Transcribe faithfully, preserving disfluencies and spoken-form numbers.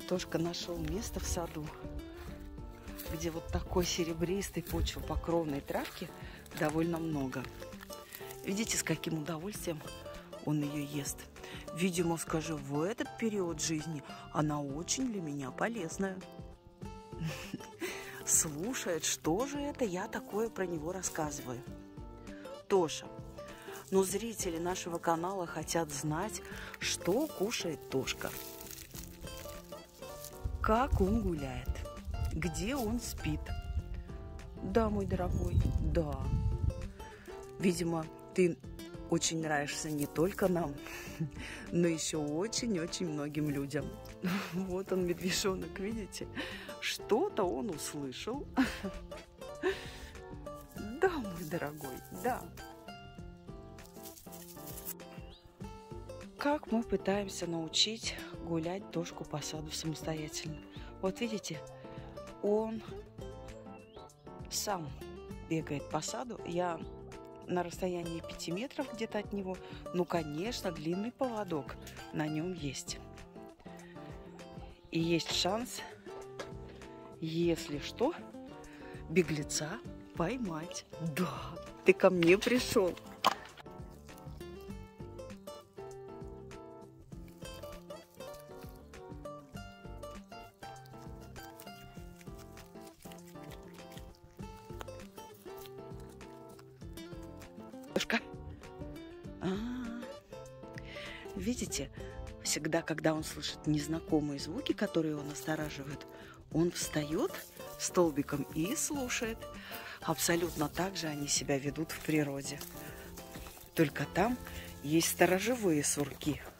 Тошка нашел место в саду, где вот такой серебристой почвопокровной травки довольно много. Видите, с каким удовольствием он ее ест. Видимо, скажу, в этот период жизни она очень для меня полезная. Слушает, что же это я такое про него рассказываю. Тоша. Но зрители нашего канала хотят знать, что кушает Тошка. Как он гуляет. Где он спит. Да, мой дорогой, да. Видимо, ты очень нравишься не только нам, но еще очень-очень многим людям. Вот он, медвежонок, видите? Что-то он услышал. Да, мой дорогой, да. Как мы пытаемся научить гулять Тошку по саду самостоятельно. Вот видите, он сам бегает по саду. Я на расстоянии пяти метров где-то от него. Ну, конечно, длинный поводок на нем есть. И есть шанс, если что, беглеца поймать. Да, ты ко мне пришел. Тошка. А -а -а. Видите, всегда, когда он слышит незнакомые звуки, которые его настораживают, он встает столбиком и слушает. Абсолютно так же они себя ведут в природе. Только там есть сторожевые сурки.